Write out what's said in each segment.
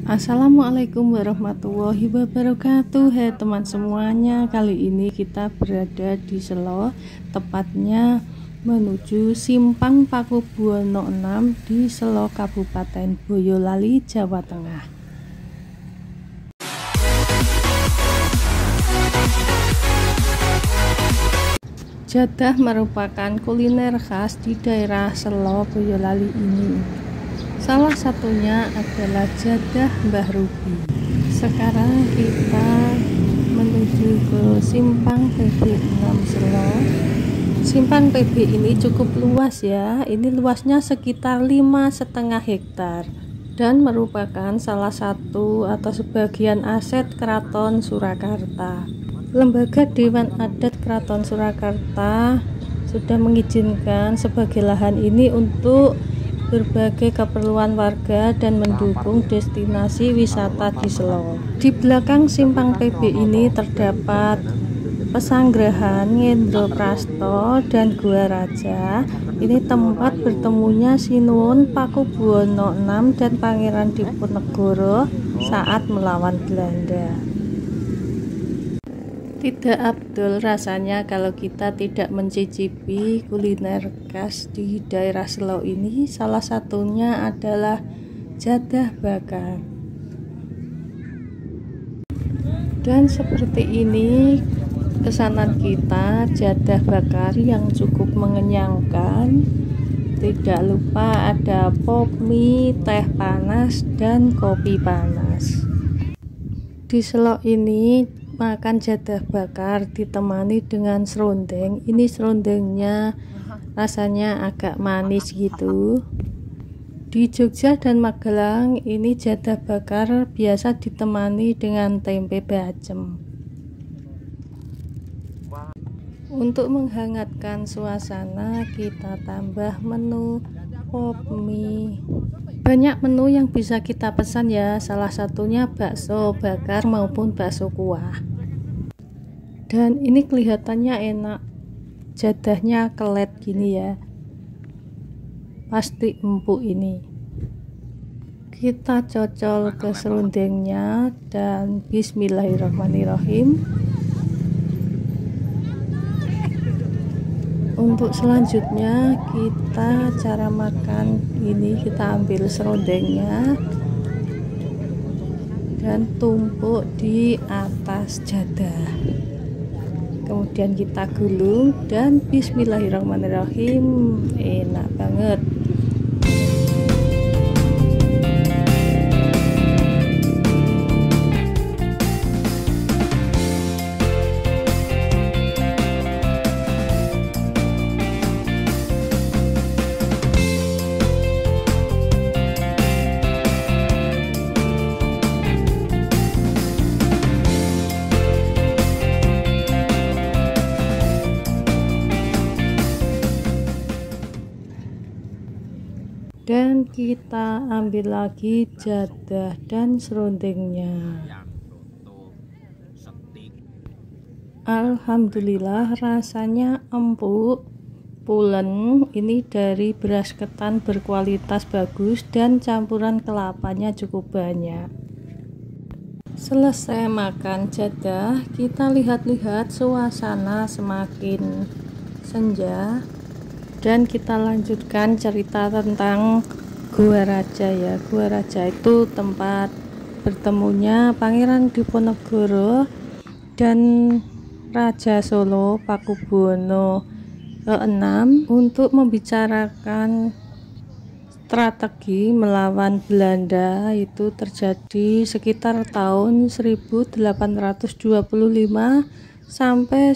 Assalamualaikum warahmatullahi wabarakatuh. Hai teman semuanya, kali ini kita berada di Selo, tepatnya menuju Simpang Pakubuwono 6 di Selo, Kabupaten Boyolali, Jawa Tengah. Jadah merupakan kuliner khas di daerah Selo, Boyolali ini. Salah satunya adalah jadah Mbah Ruby. Sekarang kita menuju ke Simpang PB 6 Selo. Simpang PB ini cukup luas ya. Ini luasnya sekitar 5,5 hektar dan merupakan salah satu atau sebagian aset Keraton Surakarta. Lembaga Dewan Adat Keraton Surakarta sudah mengizinkan sebagai lahan ini untuk berbagai keperluan warga dan mendukung destinasi wisata di Selo. Di belakang Simpang PB ini terdapat Pesanggrahan Ngendroprasto dan Gua Raja. Ini tempat bertemunya Sinuwun Pakubuwono 6 dan Pangeran Diponegoro saat melawan Belanda. Tidak abdul rasanya kalau kita tidak mencicipi kuliner khas di daerah Selo ini. Salah satunya adalah jadah bakar. Dan seperti ini pesanan kita, jadah bakar yang cukup mengenyangkan. Tidak lupa ada pop mie, teh panas, dan kopi panas. Di Selo ini makan jadah bakar ditemani dengan serundeng. Ini serundengnya rasanya agak manis gitu. Di Jogja dan Magelang ini jadah bakar biasa ditemani dengan tempe bacem. Untuk menghangatkan suasana, kita tambah menu pop mie. Banyak menu yang bisa kita pesan ya, salah satunya bakso bakar maupun bakso kuah. Dan ini kelihatannya enak, jadahnya kelet gini ya, pasti empuk ini. Kita cocol ke serundengnya dan bismillahirrahmanirrahim. Untuk selanjutnya kita cara makan ini, kita ambil serundengnya dan tumpuk di atas jadah, kemudian kita gulung dan bismillahirrahmanirrahim. Enak banget. Dan kita ambil lagi jadah dan serundengnya. Alhamdulillah rasanya empuk, pulen. Ini dari beras ketan berkualitas bagus dan campuran kelapanya cukup banyak. Selesai makan jadah, kita lihat-lihat suasana semakin senja. Dan kita lanjutkan cerita tentang Gua Raja ya. Gua Raja itu tempat bertemunya Pangeran Diponegoro dan Raja Solo Pakubuwono ke-6 untuk membicarakan strategi melawan Belanda. Itu terjadi sekitar tahun 1825 sampai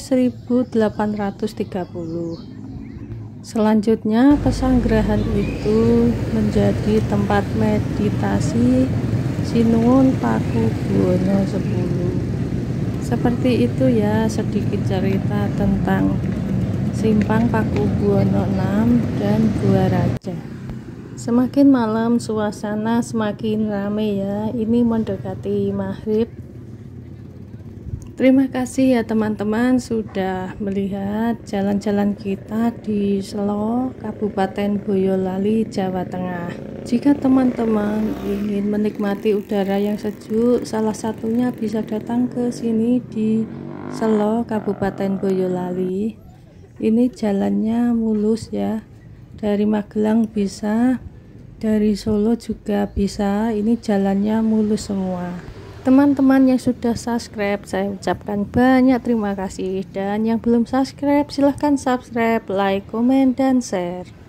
1830. Selanjutnya pesanggrahan itu menjadi tempat meditasi Sinuwun Pakubuwono 10. Seperti itu ya sedikit cerita tentang Simpang Pakubuwono 6 dan Gua Raja. Semakin malam suasana semakin ramai ya. Ini mendekati maghrib. Terima kasih ya teman-teman sudah melihat jalan-jalan kita di Selo, Kabupaten Boyolali, Jawa Tengah. Jika teman-teman ingin menikmati udara yang sejuk, salah satunya bisa datang ke sini di Selo, Kabupaten Boyolali. Ini jalannya mulus ya, dari Magelang bisa, dari Solo juga bisa. Ini jalannya mulus semua. Teman-teman yang sudah subscribe, saya ucapkan banyak terima kasih, dan yang belum subscribe silahkan subscribe, like, komen, dan share.